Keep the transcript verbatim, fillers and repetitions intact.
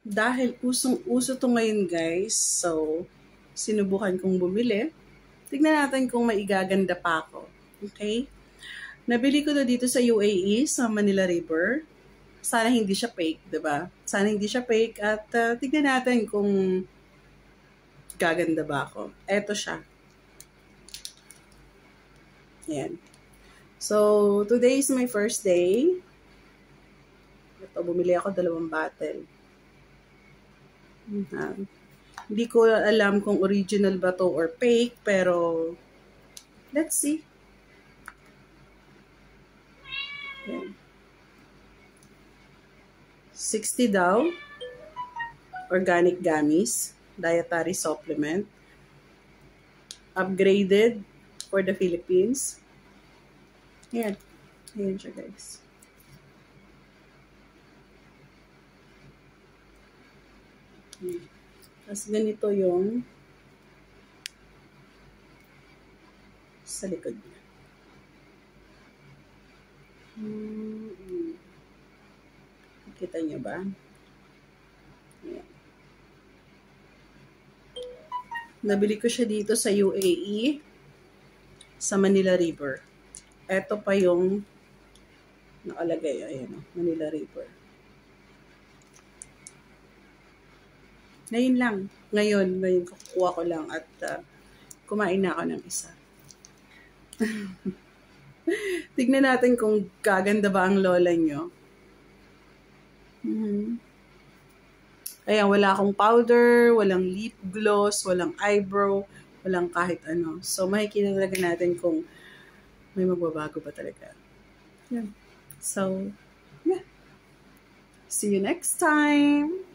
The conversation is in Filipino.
dahil usong-uso to ngayon guys, so sinubukan kong bumili. Tignan natin kung maigaganda pa ako. Okay? Nabili ko to dito sa U A E, sa Manila River. Sana hindi siya fake, diba? Sana hindi siya fake at uh, tignan natin kung gaganda ba ako. Eto siya. Ayan. So, today is my first day. Ito, bumili ako dalawang bottle. Uh, hindi ko alam kung original ba to or fake, pero let's see. Ayan. sixty daw. Organic gummies. Dietary supplement. Upgraded for the Philippines. Ayan. Ayan siya guys. Hmm. Tapos ganito yung sa likod niya. Hmm. Kita niyo ba? Ayan. Nabili ko siya dito sa U A E, sa Manila River. Ito pa yung nakalagay. Ayan o, Manila River. Ngayon lang. Ngayon, ngayon kukuha ko lang at uh, kumain na ako ng isa. Tignan natin kung gaganda ba ang lola nyo. Mm-hmm. Ayan, wala akong powder, walang lip gloss, walang eyebrow, walang kahit ano. So, makikita talaga natin kung may magbabago ba talaga. Yeah. So, yeah. See you next time!